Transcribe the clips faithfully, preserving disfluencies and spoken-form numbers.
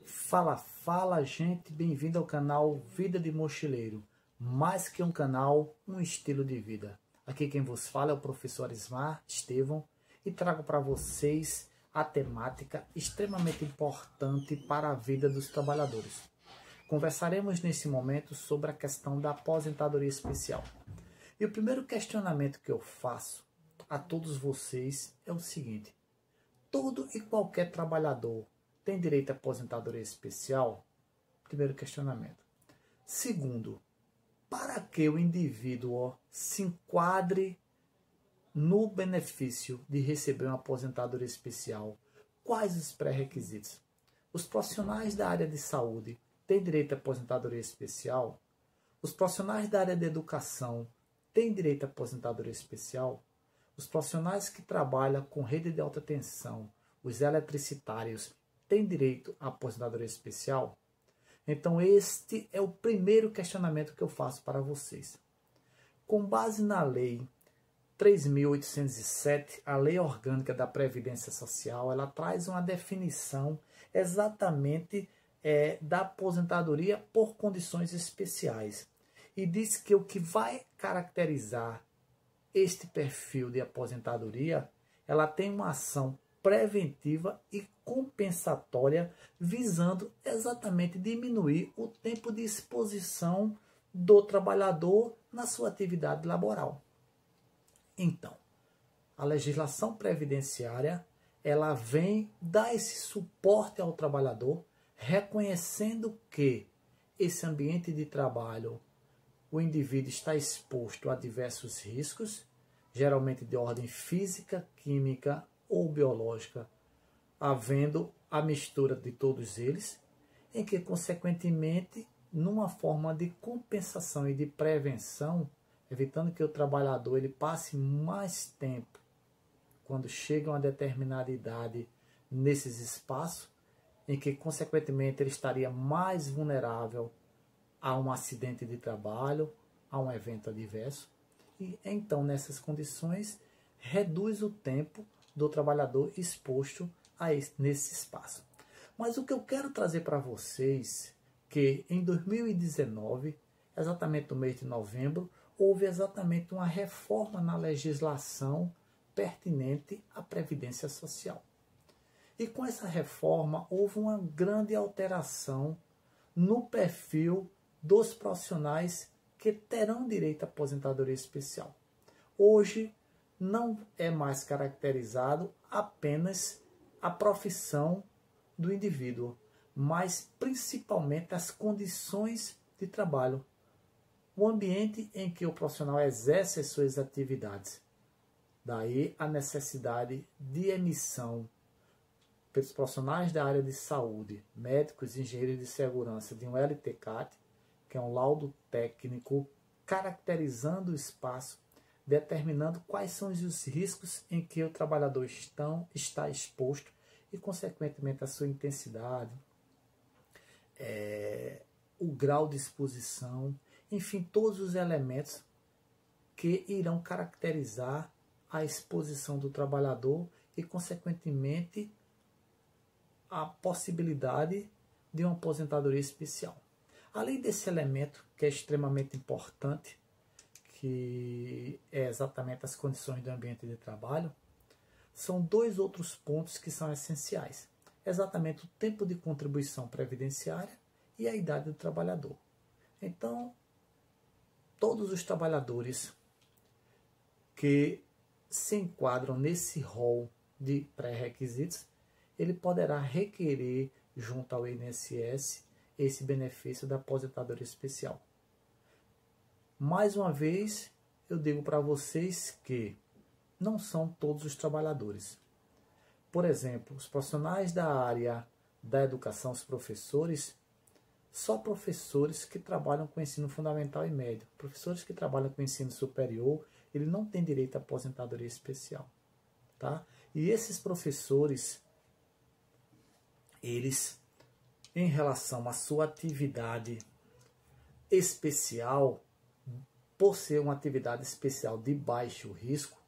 Fala, fala gente, bem-vindo ao canal Vida de Mochileiro. Mais que um canal, um estilo de vida. Aqui quem vos fala é o professor Ismar Estevão e trago para vocês a temática extremamente importante para a vida dos trabalhadores. Conversaremos nesse momento sobre a questão da aposentadoria especial. E o primeiro questionamento que eu faço a todos vocês é o seguinte: todo e qualquer trabalhador tem direito à aposentadoria especial? Primeiro questionamento. Segundo, para que o indivíduo se enquadre no benefício de receber uma aposentadoria especial, quais os pré-requisitos? Os profissionais da área de saúde têm direito à aposentadoria especial? Os profissionais da área de educação têm direito à aposentadoria especial? Os profissionais que trabalham com rede de alta tensão, os eletricitários, têm direito à aposentadoria especial? Então este é o primeiro questionamento que eu faço para vocês. Com base na lei três mil oitocentos e sete, a Lei Orgânica da Previdência Social, ela traz uma definição exatamente é, da aposentadoria por condições especiais. E diz que o que vai caracterizar este perfil de aposentadoria, ela tem uma ação preventiva e compensatória, visando exatamente diminuir o tempo de exposição do trabalhador na sua atividade laboral. Então, a legislação previdenciária, ela vem dar esse suporte ao trabalhador, reconhecendo que esse ambiente de trabalho, o indivíduo está exposto a diversos riscos, geralmente de ordem física, química ou biológica, havendo a mistura de todos eles, em que, consequentemente, numa forma de compensação e de prevenção, evitando que o trabalhador ele passe mais tempo, quando chega a uma determinada idade, nesses espaços, em que, consequentemente, ele estaria mais vulnerável a um acidente de trabalho, a um evento adverso, e então, nessas condições, reduz o tempo do trabalhador exposto a esse, nesse espaço. Mas o que eu quero trazer para vocês, que em dois mil e dezenove, exatamente no mês de novembro, houve exatamente uma reforma na legislação pertinente à Previdência Social. E com essa reforma houve uma grande alteração no perfil dos profissionais que terão direito à aposentadoria especial. Hoje não é mais caracterizado apenas a profissão do indivíduo, mas principalmente as condições de trabalho, o ambiente em que o profissional exerce as suas atividades. Daí a necessidade de emissão pelos profissionais da área de saúde, médicos e engenheiros de segurança, de um L T C A T, que é um laudo técnico caracterizando o espaço, determinando quais são os riscos em que o trabalhador estão, está exposto e, consequentemente, a sua intensidade, é, o grau de exposição, enfim, todos os elementos que irão caracterizar a exposição do trabalhador e, consequentemente, a possibilidade de uma aposentadoria especial. Além desse elemento, que é extremamente importante, que é exatamente as condições do ambiente de trabalho, são dois outros pontos que são essenciais. Exatamente o tempo de contribuição previdenciária e a idade do trabalhador. Então, todos os trabalhadores que se enquadram nesse rol de pré-requisitos, ele poderá requerer junto ao I N S S esse benefício da aposentadoria especial. Mais uma vez, eu digo para vocês que não são todos os trabalhadores. Por exemplo, os profissionais da área da educação, os professores, só professores que trabalham com ensino fundamental e médio. Professores que trabalham com ensino superior, ele não tem direito à aposentadoria especial. Tá? E esses professores, eles, em relação à sua atividade especial, por ser uma atividade especial de baixo risco,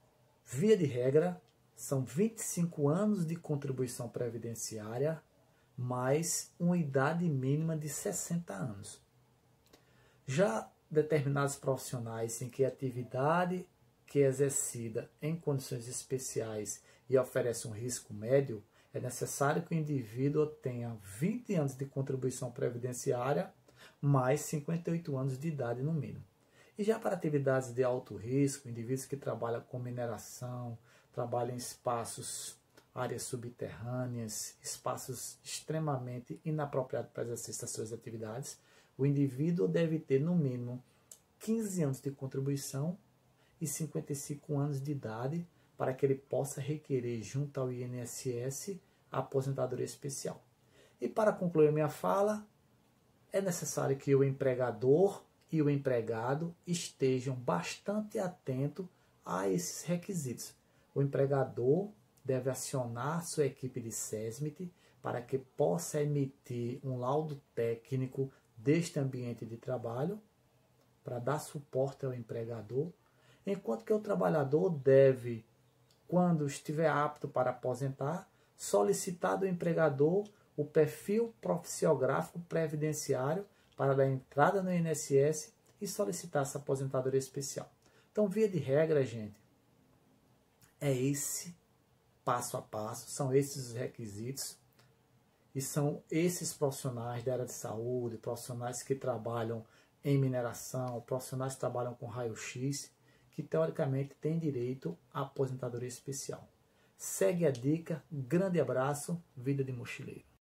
via de regra, são vinte e cinco anos de contribuição previdenciária mais uma idade mínima de sessenta anos. Já determinados profissionais em que a atividade que é exercida em condições especiais e oferece um risco médio, é necessário que o indivíduo tenha vinte anos de contribuição previdenciária mais cinquenta e oito anos de idade no mínimo. E já para atividades de alto risco, indivíduos que trabalham com mineração, trabalham em espaços, áreas subterrâneas, espaços extremamente inapropriados para exercício das suas atividades, o indivíduo deve ter no mínimo quinze anos de contribuição e cinquenta e cinco anos de idade para que ele possa requerer junto ao I N S S a aposentadoria especial. E para concluir minha fala, é necessário que o empregador e o empregado estejam bastante atentos a esses requisitos. O empregador deve acionar sua equipe de SESMIT para que possa emitir um laudo técnico deste ambiente de trabalho para dar suporte ao empregador, enquanto que o trabalhador deve, quando estiver apto para aposentar, solicitar do empregador o perfil profissiográfico previdenciário para dar entrada no I N S S e solicitar essa aposentadoria especial. Então, via de regra, gente, é esse passo a passo, são esses os requisitos e são esses profissionais da área de saúde, profissionais que trabalham em mineração, profissionais que trabalham com raio-x, que teoricamente têm direito à aposentadoria especial. Segue a dica, grande abraço, vida de mochileiro.